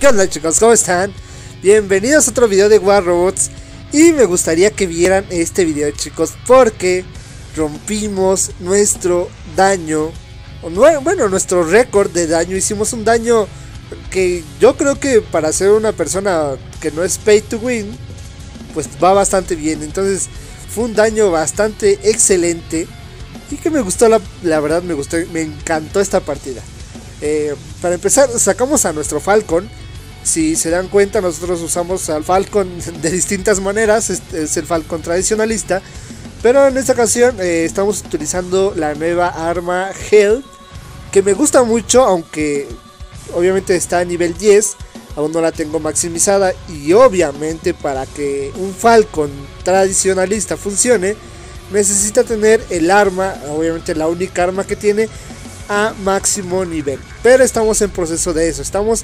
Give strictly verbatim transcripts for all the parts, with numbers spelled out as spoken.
¿Qué onda, chicos? ¿Cómo están? Bienvenidos a otro video de War Robots. Y me gustaría que vieran este video, chicos, porque rompimos nuestro daño, o no, bueno, nuestro récord de daño. Hicimos un daño que yo creo que para ser una persona que no es pay to win, pues va bastante bien. Entonces fue un daño bastante excelente y que me gustó, la, la verdad me gustó, me encantó esta partida. Eh, para empezar, sacamos a nuestro Falcon. Si se dan cuenta, nosotros usamos al Falcon de distintas maneras. Este es el Falcon tradicionalista, pero en esta ocasión eh, estamos utilizando la nueva arma Hell, que me gusta mucho, aunque obviamente está a nivel diez. Aún no la tengo maximizada, y obviamente para que un Falcon tradicionalista funcione necesita tener el arma, obviamente la única arma que tiene, a máximo nivel. Pero estamos en proceso de eso, estamos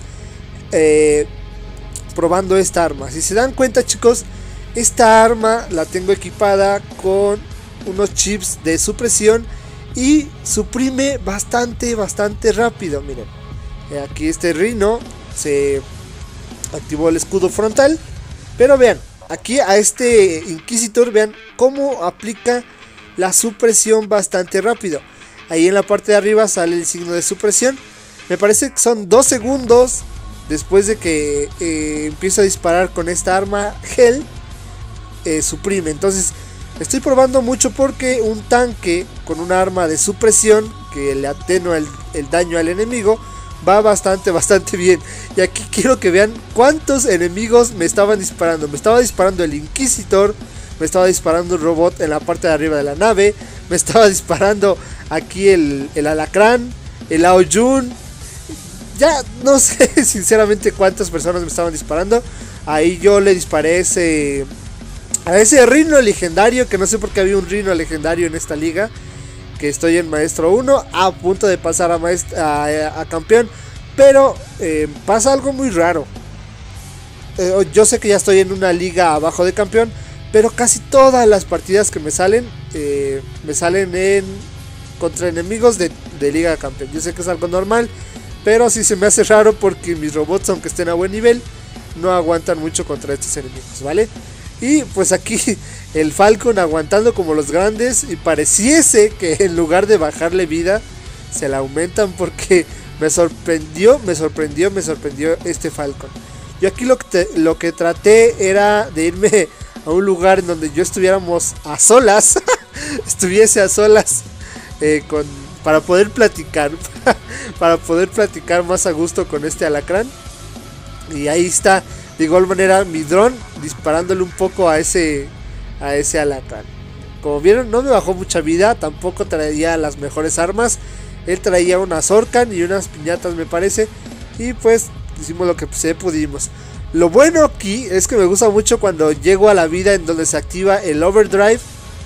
eh, probando esta arma. Si se dan cuenta, chicos, esta arma la tengo equipada con unos chips de supresión y suprime bastante, bastante rápido. Miren, eh, aquí este Rhino se activó el escudo frontal, pero vean, aquí a este Inquisitor, vean cómo aplica la supresión bastante rápido. Ahí en la parte de arriba sale el signo de supresión. Me parece que son dos segundos después de que eh, empiezo a disparar con esta arma Hell, eh, suprime. Entonces estoy probando mucho porque un tanque con una arma de supresión que le atenúa el, el daño al enemigo va bastante, bastante bien. Y aquí quiero que vean cuántos enemigos me estaban disparando. Me estaba disparando el Inquisitor, me estaba disparando un robot en la parte de arriba de la nave, me estaba disparando aquí el, el alacrán, el Aoyun. Ya no sé sinceramente cuántas personas me estaban disparando. Ahí yo le disparé ese, a ese Rhino legendario, que no sé por qué había un Rhino legendario en esta liga. Que estoy en Maestro uno, a punto de pasar a, maestra, a, a campeón. Pero eh, pasa algo muy raro. eh, Yo sé que ya estoy en una liga abajo de campeón, pero casi todas las partidas que me salen eh, me salen en contra enemigos de, de liga de campeón. Yo sé que es algo normal, pero sí se me hace raro porque mis robots, aunque estén a buen nivel, no aguantan mucho contra estos enemigos, ¿vale? Y pues aquí el Falcon aguantando como los grandes, y pareciese que en lugar de bajarle vida se la aumentan, porque me sorprendió, me sorprendió, me sorprendió este Falcon. Yo aquí lo que, te, lo que traté era de irme a un lugar en donde yo estuviéramos a solas, estuviese a solas eh, con, para poder platicar, para poder platicar más a gusto con este alacrán. Y ahí está, de igual manera, mi dron disparándole un poco a ese, a ese alacrán. Como vieron, no me bajó mucha vida, tampoco traía las mejores armas. Él traía unas Orcan y unas piñatas, me parece. Y pues hicimos lo que se pudimos. Lo bueno aquí es que me gusta mucho cuando llego a la vida en donde se activa el overdrive,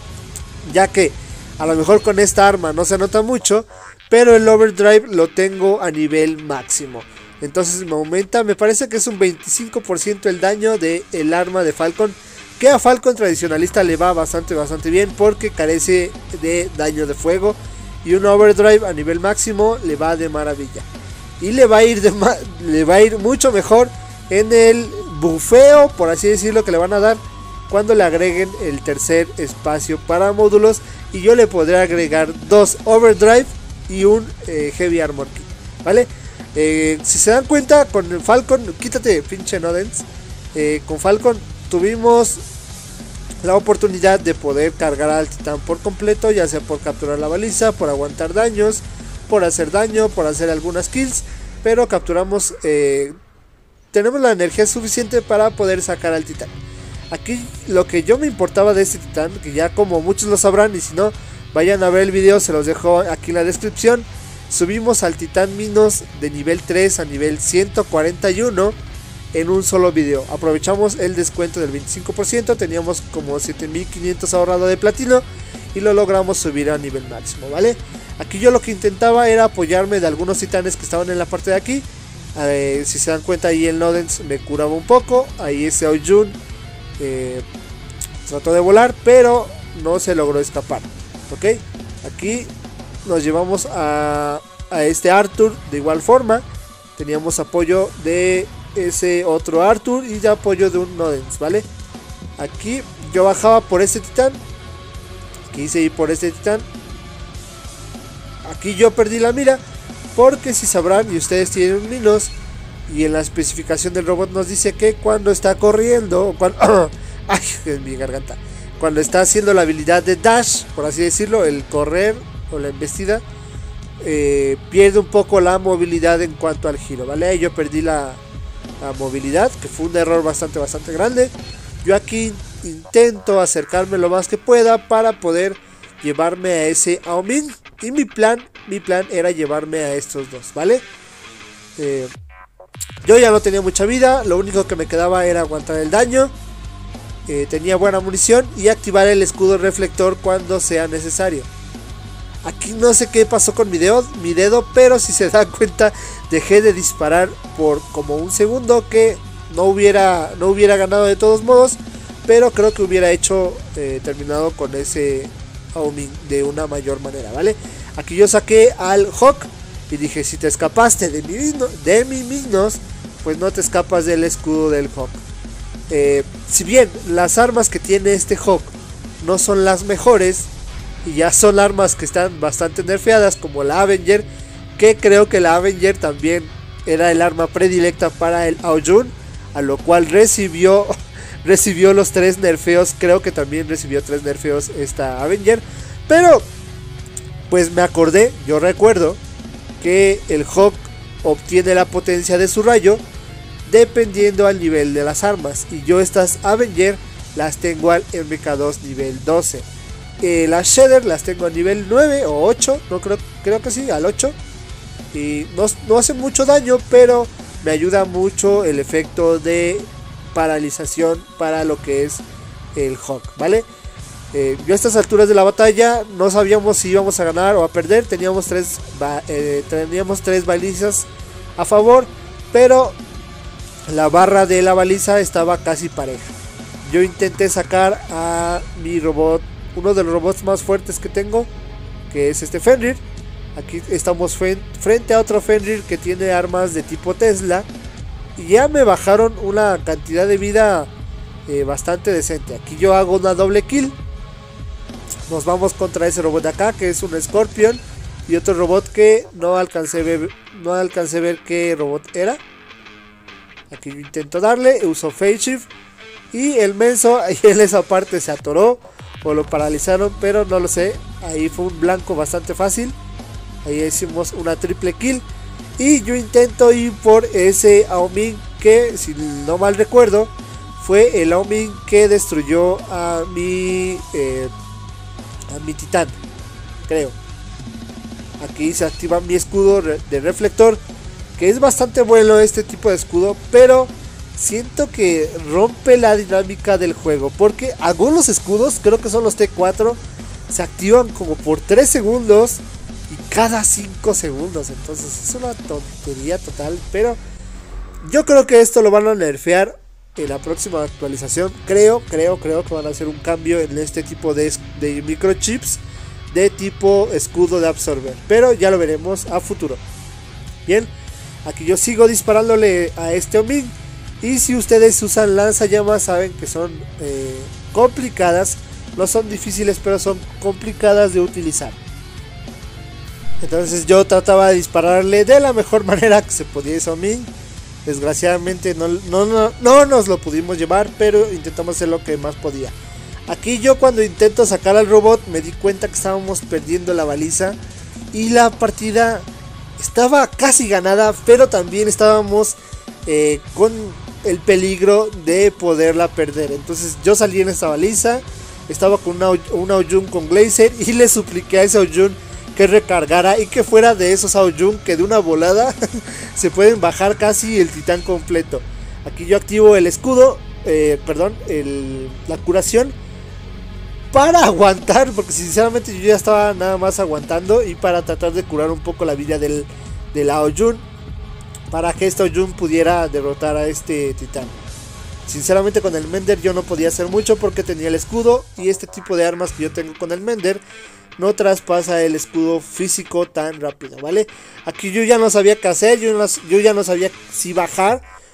ya que a lo mejor con esta arma no se nota mucho, pero el overdrive lo tengo a nivel máximo. Entonces me aumenta, me parece que es un veinticinco por ciento el daño del arma de Falcon, que a Falcon tradicionalista le va bastante, bastante bien porque carece de daño de fuego. Y un overdrive a nivel máximo le va de maravilla. Y le va a ir, de le va a ir mucho mejor en el bufeo, por así decirlo, que le van a dar cuando le agreguen el tercer espacio para módulos. Y yo le podré agregar dos overdrive y un eh, heavy armor kit, ¿vale? Eh, si se dan cuenta, con el Falcon, quítate pinche Nodens, eh, con Falcon tuvimos la oportunidad de poder cargar al titán por completo, ya sea por capturar la baliza, por aguantar daños, por hacer daño, por hacer algunas kills, pero capturamos, eh, tenemos la energía suficiente para poder sacar al titán. Aquí lo que yo me importaba de este titán, que ya como muchos lo sabrán, y si no, vayan a ver el video, se los dejo aquí en la descripción. Subimos al titán Minos de nivel tres a nivel ciento cuarenta y uno en un solo video. Aprovechamos el descuento del veinticinco por ciento, teníamos como siete mil quinientos ahorrado de platino y lo logramos subir a nivel máximo, ¿vale? Aquí yo lo que intentaba era apoyarme de algunos titanes que estaban en la parte de aquí. Eh, si se dan cuenta, ahí el Nodens me curaba un poco, ahí ese Aoyun eh, trató de volar, pero no se logró escapar, ¿ok? Aquí nos llevamos a, a este Arthur de igual forma. Teníamos apoyo de ese otro Arthur y de apoyo de un Nodens, ¿vale? Aquí yo bajaba por este titán. Quise ir por este titán. Aquí yo perdí la mira, porque si sabrán y ustedes tienen un Minos, y en la especificación del robot nos dice que cuando está corriendo, o cuando, ay, en mi garganta, cuando está haciendo la habilidad de dash, por así decirlo, el correr o la embestida, eh, pierde un poco la movilidad en cuanto al giro, ¿vale? Ahí yo perdí la, la movilidad, que fue un error bastante, bastante grande. Yo aquí intento acercarme lo más que pueda para poder llevarme a ese Aoming. Y mi plan, mi plan era llevarme a estos dos, ¿vale? Eh, yo ya no tenía mucha vida, lo único que me quedaba era aguantar el daño. Eh, tenía buena munición y activar el escudo reflector cuando sea necesario. Aquí no sé qué pasó con mi dedo, mi dedo, pero si se dan cuenta dejé de disparar por como un segundo, que no hubiera, no hubiera ganado de todos modos, pero creo que hubiera hecho eh, terminado con ese Aoming de una mayor manera, ¿vale? Aquí yo saqué al Hawk y dije, si te escapaste de mi, de mi Minos, pues no te escapas del escudo del Hawk. Eh, si bien las armas que tiene este Hawk no son las mejores, y ya son armas que están bastante nerfeadas, como la Avenger, que creo que la Avenger también era el arma predilecta para el Aojun, a lo cual recibió recibió los tres nerfeos. Creo que también recibió tres nerfeos esta Avenger, pero pues me acordé, yo recuerdo que el Hawk obtiene la potencia de su rayo dependiendo al nivel de las armas, y yo estas Avenger las tengo al M K dos nivel doce. Eh, las Shredder las tengo a nivel nueve o ocho, no creo, creo que sí, al ocho. Y no, no hace mucho daño, pero me ayuda mucho el efecto de paralización para lo que es el Hawk, ¿vale? Eh, yo a estas alturas de la batalla no sabíamos si íbamos a ganar o a perder. Teníamos tres, eh, teníamos tres balizas a favor, pero la barra de la baliza estaba casi pareja. Yo intenté sacar a mi robot, uno de los robots más fuertes que tengo, que es este Fenrir. Aquí estamos frente a otro Fenrir que tiene armas de tipo Tesla, y ya me bajaron una cantidad de vida eh, bastante decente. Aquí yo hago una doble kill. Nos vamos contra ese robot de acá, que es un Scorpion, y otro robot que no alcancé a ver, no alcancé a ver qué robot era. Aquí yo intento darle, uso Phase Shift, y el menso ahí en esa parte se atoró o lo paralizaron, pero no lo sé. Ahí fue un blanco bastante fácil. Ahí hicimos una triple kill. Y yo intento ir por ese Aoming, que si no mal recuerdo fue el Aoming que destruyó a mi eh, a mi titán, creo. Aquí se activa mi escudo de reflector, que es bastante bueno este tipo de escudo, pero siento que rompe la dinámica del juego, porque algunos escudos, creo que son los T cuatro, se activan como por tres segundos y cada cinco segundos. Entonces es una tontería total, pero yo creo que esto lo van a nerfear en la próxima actualización. Creo, creo, creo que van a hacer un cambio en este tipo de, de microchips de tipo escudo de absorber, pero ya lo veremos a futuro. Bien, aquí yo sigo disparándole a este Aoming. Y si ustedes usan lanzallamas, saben que son eh, complicadas. No son difíciles, pero son complicadas de utilizar. Entonces yo trataba de dispararle de la mejor manera que se podía a Aoming. Desgraciadamente no, no, no, no nos lo pudimos llevar, pero intentamos hacer lo que más podía. Aquí yo, cuando intento sacar al robot, me di cuenta que estábamos perdiendo la baliza. Y la partida estaba casi ganada, pero también estábamos eh, con el peligro de poderla perder. Entonces yo salí en esta baliza, estaba con una, una Aojun con Glacier, y le supliqué a ese Aojun que recargara y que fuera de esos Aojun que de una volada se pueden bajar casi el titán completo. Aquí yo activo el escudo, eh, perdón, el, la curación, para aguantar, porque sinceramente yo ya estaba nada más aguantando, y para tratar de curar un poco la vida del, del Aojun, para que este Aojun pudiera derrotar a este titán. Sinceramente con el Mender yo no podía hacer mucho porque tenía el escudo, y este tipo de armas que yo tengo con el Mender no traspasa el escudo físico tan rápido, ¿vale? Aquí yo ya no sabía qué hacer, yo, no, yo ya no sabía si bajar,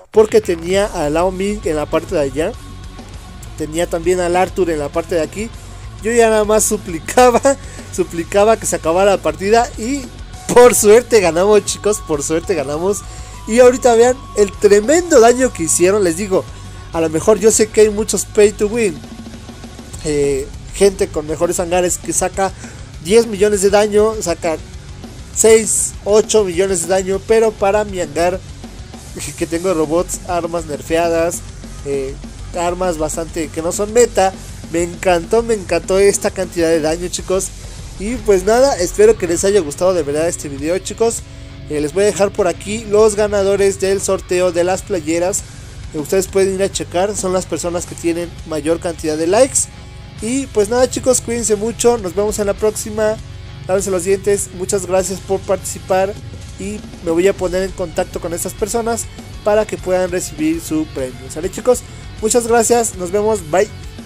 porque tenía a Lao Ming en la parte de allá, tenía también al Arthur en la parte de aquí. Yo ya nada más suplicaba, suplicaba que se acabara la partida y por suerte ganamos, chicos, por suerte ganamos. Y ahorita vean el tremendo daño que hicieron. Les digo, a lo mejor yo sé que hay muchos pay to win, eh, gente con mejores hangares que saca diez millones de daño, saca seis, ocho millones de daño, pero para mi hangar que tengo robots, armas nerfeadas, eh, armas bastante que no son meta, me encantó, me encantó esta cantidad de daño, chicos. Y pues nada, espero que les haya gustado de verdad este video, chicos. eh, les voy a dejar por aquí los ganadores del sorteo de las playeras. eh, ustedes pueden ir a checar, son las personas que tienen mayor cantidad de likes. Y pues nada, chicos, cuídense mucho, nos vemos en la próxima. Lávense los dientes, muchas gracias por participar y me voy a poner en contacto con estas personas para que puedan recibir su premio. ¿Sale, chicos? Muchas gracias, nos vemos, bye.